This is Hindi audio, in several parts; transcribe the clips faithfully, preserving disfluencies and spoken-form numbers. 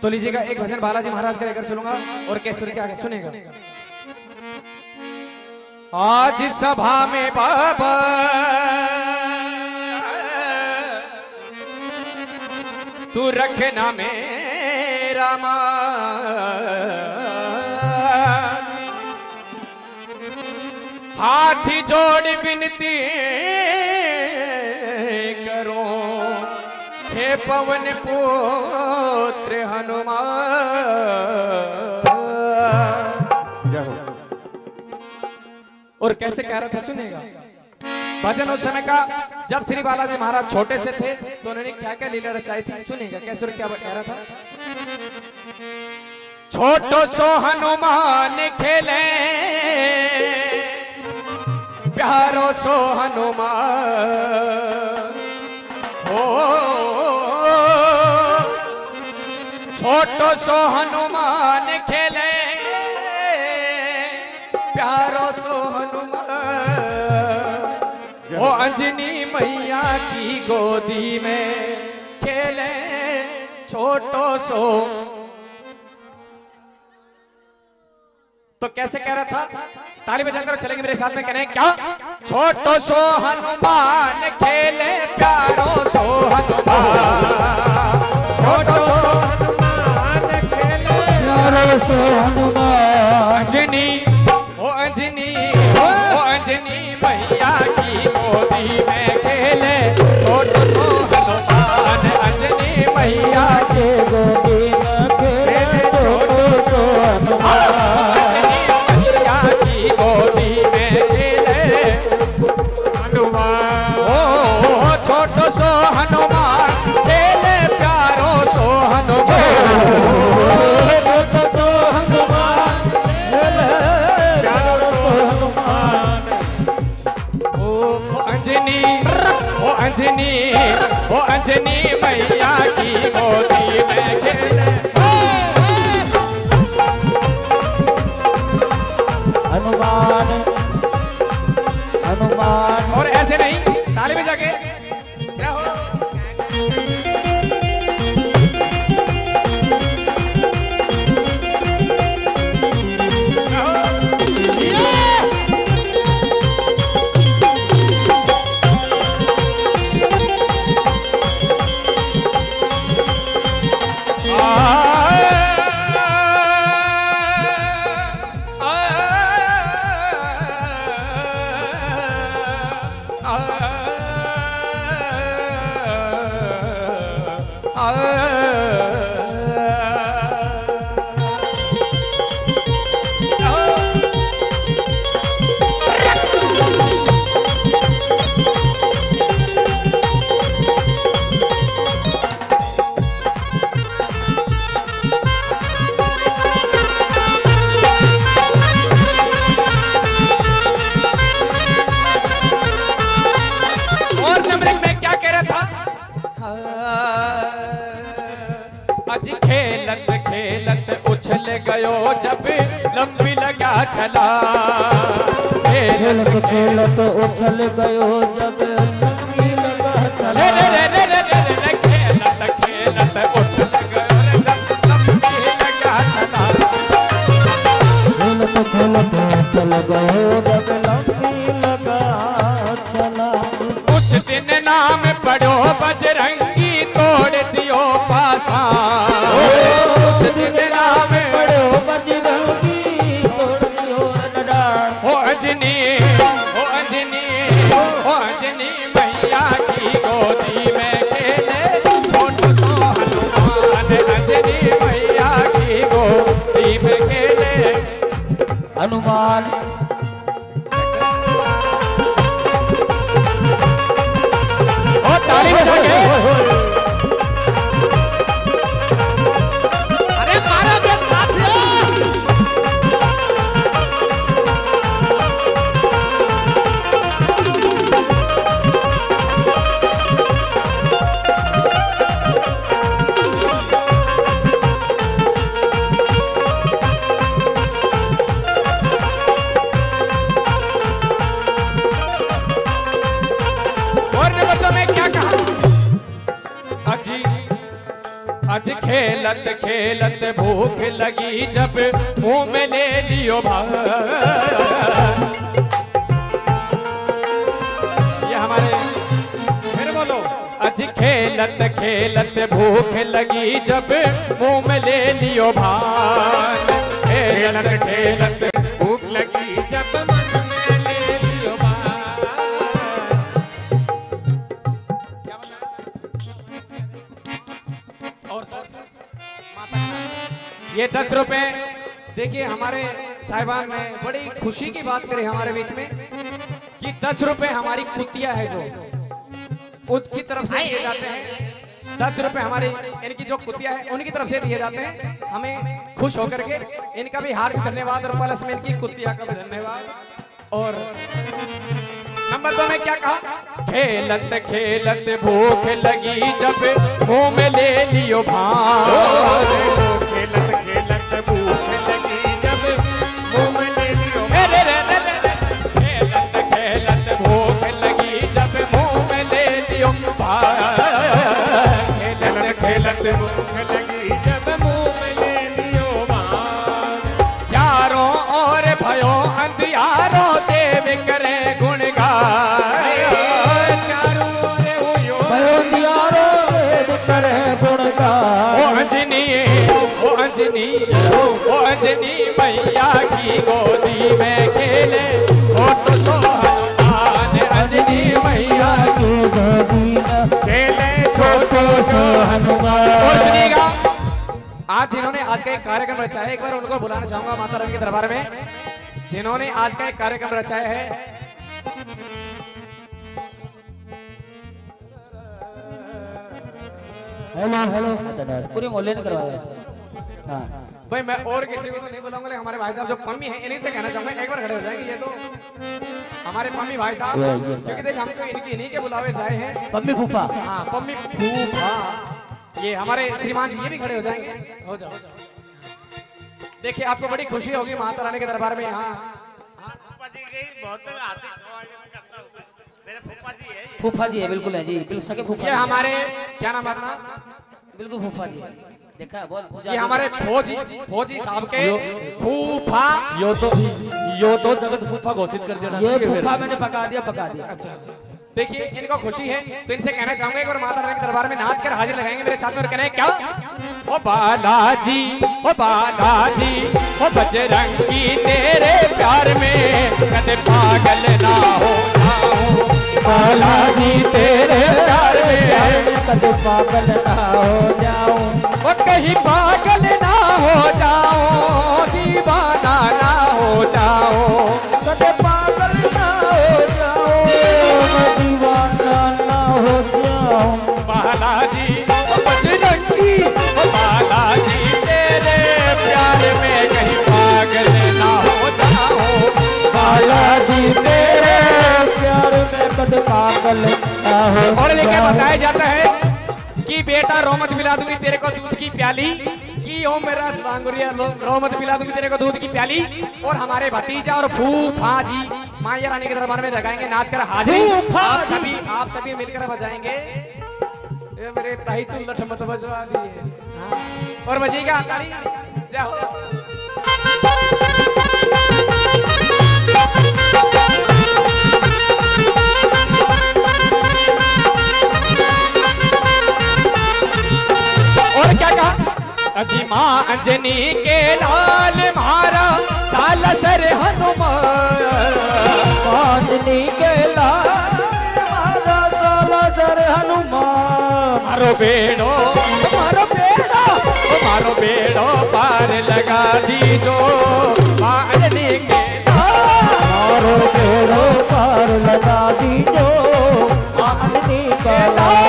तो लीजिएगा एक भजन बालाजी महाराज का लेकर चलूंगा और केसर के आगे सुनेगा। आज सभा में बाबा तू रखना मेरा मान, हाथी जोड़ विनती करो हे पवन पुत्र हनुमान। और कैसे कह रहा था सुनेगा। भजन उस समय का जब श्री बालाजी महाराज छोटे से थे तो उन्होंने क्या क्या लीला रचाई थी सुनेगा। कैसे क्या कह रहा था। छोटो सो हनुमान खेले प्यारो सो हनुमान हो, छोटो सो हनुमान खेले प्यारो सो हनुमान, वो अंजनी मैया की गोदी में खेले छोटो सो। तो कैसे कह रहा था, ताली बजाकर चलेंगे मेरे साथ में, कह रहे हैं क्या। छोटो सो हनुमान खेले प्यारो सो हनुमान, छोटो सो हनुमान खेले प्यारो सो हनुमान, अंजनी ओ अंजनी ओ अंजनी मैया की गोदी में खेले छोटो सो हनुमान, अंजनी मैया की गोदी में खेले छोटो सो हनुमान, गोदी में खेले हनुमान। ओ छोटो सो हनुमान खेले प्यारो सो हनुमान, छोटो सो हनुमान खेले प्यारो सो हनुमान। ओ अंजनी ओ अंजनी ओ अंजनी मैया की गोदी में खेले हनुमान हनुमान। और ऐसे नहीं, ताली में जाके क्या हो। खेलत खेलत उछल गयो जब लंबी लगा चला, खेलत खेलत उछल गयो जब लंबी लगा चला, रे रे रे रे रे रे खेलत खेलत उछल गयो जब लंबी लगा चला, खेलत खेलत उछल गयो जब लंबी लगा चला। उस दिन नाम पढ़ो बजरंगी तोड़ दियो पासा, उस दिन नाम पढ़ो बजरंगी तोड़ दियो नडार। ओ अंजनी ओ अंजनी ओ अंजनी मैया की गोदी में खेले छोटो सो हनुमान, अंजनी मैया की गोदी में खेले हनुमान। ओ ताली बजा के आज खेलत खेलत भूख लगी जब मुंह में ले लियो भान। ये हमारे फिर बोलो। आज खेलत खेलत भूख लगी जब मुंह में ले लियो भान। खेलत खेलत भूख लगी जब मन में ले लियो भान। क्या और दस ये दस रुपए देखिए हमारे साहिबान ने बड़ी खुशी की बात करी हमारे बीच में कि दस रुपए हमारी कुतिया है जो उसकी तरफ से दिए जाते हैं। दस रुपए हमारी इनकी जो कुतिया है उनकी तरफ से दिए जाते हैं। हमें खुश होकर के इनका भी हार्दिक धन्यवाद और प्लस में इनकी कुतिया का भी धन्यवाद। और नंबर दो में क्या कहा? खेलत खेलत भूख लगी जब मुंह में ले लियो भान। खेलत खेलत भूख लगी जब मुंह में ले लियो भान। खेलत खेलत भूख लगी जब मुंह में ले लियो भान। खेलत खेलत भूख लगी जब मुंह में ले लियो भान। चारों ओर भयो अंधियारो देव करे गुणगान। अंजनी ओ अंजनी मैया की गोदी में खेले छोटो सो हनुमान। अंजनी मैया की गोदी में खेले छोटो सो हनुमान। और सुनिएगा आज जिन्होंने आज का एक कार्यक्रम रचाया एक बार उनको बुलाना चाहूंगा माता रानी के दरबार में। जिन्होंने आज का एक कार्यक्रम रचाया है हेलो हेलो पूरी मोहल्ले ने करवाया। हाँ भाई मैं और किसी को तो नहीं बुलाऊंगा लेकिन हमारे भाई साहब जो पम्मी हैं इन्हीं से कहना चाहूंगा एक बार खड़े हो जाएंगे। ये तो हमारे पम्मी भाई साहब क्योंकि देख हमको इनकी इन्हीं के बुलावे से आए हैं। पम्मी फूफा। हाँ पम्मी फूफा ये हमारे श्रीमान जी ये भी खड़े हो जाएंगे। हो जाओ देखिए आपको बड़ी खुशी होगी माता रानी के दरबार में। यहाँ फूफा जी है बिल्कुल है जी बिल्कुल सके फूफा। ये हमारे क्या नाम अपना बिल्कुल फूफा जी है देखा बोल। ये हमारे फौजी फौजी साहब के फूफा। यो तो यो तो जगत फूफा घोषित कर दिया। ये फूफा मैंने पका दिया पका दिया। अच्छा देखिए इनको खुशी है तो इनसे कहना चाहूंगा एक बार माता रानी के दरबार में नाच कर हाजिर लगाएंगे मेरे साथ में। और कहना क्या? ओ बालाजी ओ बालाजी ओ बजरंगी तेरे प्यार में कदे पागल ना हो जाऊं। बालाजी तेरे प्यार में कदे पागल ना हो जाऊं। ओ कहीं पागल ना हो जाऊं दीवाना ना हो जाऊं। कदे पागल ना हो जाऊं दीवाना ना हो जाऊं। बालाजी ओ बजरंगी ओ बालाजी तेरे प्यार में कहीं पागल ना हो जाऊं। बालाजी तेरे प्यार में कदे पागल ना हो। और लेके बताया जाता है कि बेटा रोमत पिला दूंगी तेरे को दूध की प्याली कि ओ मेरा लांगुरिया रोमत पिला दूंगी तेरे को दूध की प्याली। और हमारे भतीजा और फूफा जी माया रानी के दरबार में लगाएंगे नाच कर हाजिर। आप सभी आप सभी मिलकर बजाएंगे। ये मेरे ताई तू लठ मत बजवा दिए। हाँ और बजेगा ताली जय हो। और क्या कहा? अजी माँ अंजनी के लाल मारा साल सर हनुमान। अंजनी के लाल मारा साल सर हनुमान। मारो बेड़ो मारो बेड़ो मारो बेड़ो पार लगा दीजो माँ अंजनी के लाल। मारो बेड़ो पार लगा दीजो माँ अंजनी के लाल।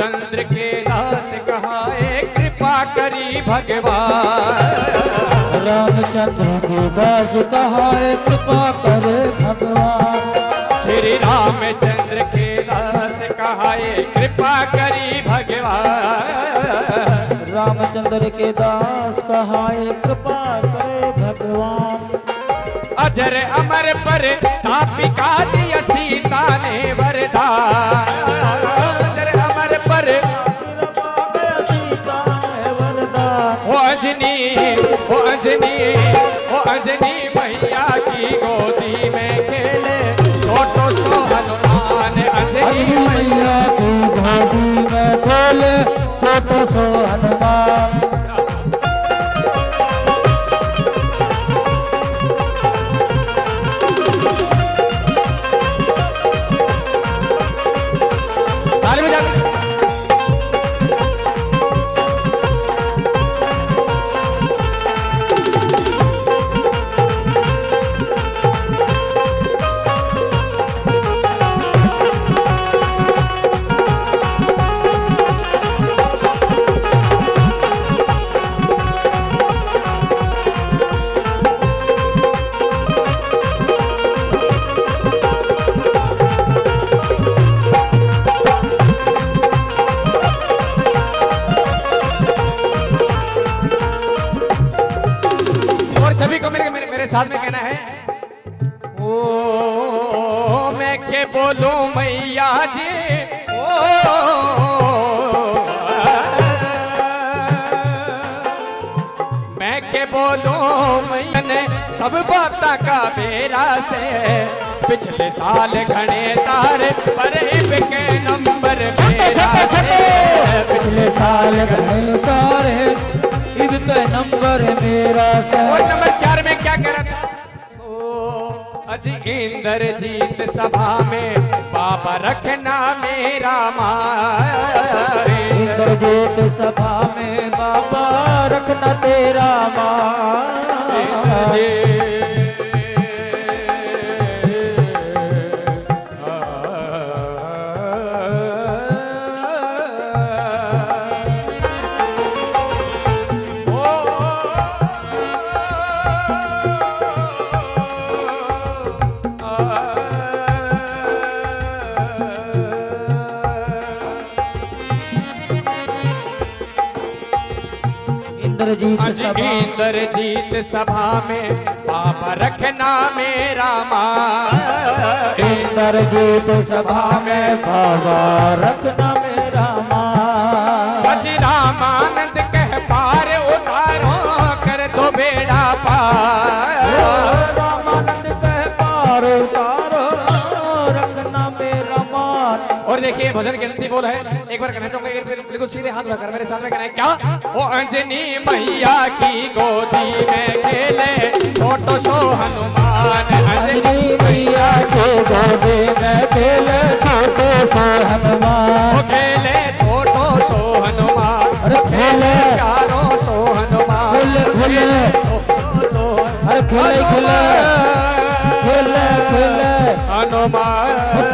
रामचंद्र के दास कहाए कृपा करी भगवान। रामचंद्र के दास कहाए कृपा करे भगवान। श्री रामचंद्र के दास कहाए कृपा करी भगवान। रामचंद्र के दास कहाए कृपा करे भगवान। अजर अमर पर तापिका दिया सीता ने वरदान। अजर अमर पर सीता ने वरदान। ओ अंजनी ओ अंजनी ओ अंजनी मैया की गोदी में खेले छोटो सो हनुमान। अंजनी मैया की गोदी में खेले छोटो सो हनुमान। सभी को मेरे मेरे, मेरे साथ में कहना है, ओ मैं के बोलूं मैया जी, ओ मैं के बोलूं मैया ने सब बाता का बेरा से पिछले साल घने तारे पर के नंबर मेरा से। पिछले साल घने तारे इनका नंबर मेरा से। और नंबर चार में क्या कह रहा था? ओ अज इंद्रजीत सभा में बाबा रखना मेरा मान। इंद्रजीत सभा में बाबा रखना तेरा मान। इंद्रजीत सभा में बाबा रखना मेरा मान। इंद्रजीत सभा में बाबा रखना मेरा मान। बज रामानंद कह पार उतारो कर दो बेड़ा पार। रामानंद कह पार उतारो रखना मेरा मान। और देखिए भजन की अंतिम बोल है, एक बार कहना चाहूंगा, एक बार बिल्कुल सीधे हाथ उठाकर मेरे साथ में कहना है क्या? वो अंजनी मैया की गोदी में खेले छोटो सो हनुमान। अंजनी मैया की गोदी में खेले छोटो सो हनुमान। वो खेले छोटो सो हनुमान। अरे खेले प्यारो सो हनुमान। खेले खेले छोटो सो अरे खेले खेले खेले खेले हनुमान।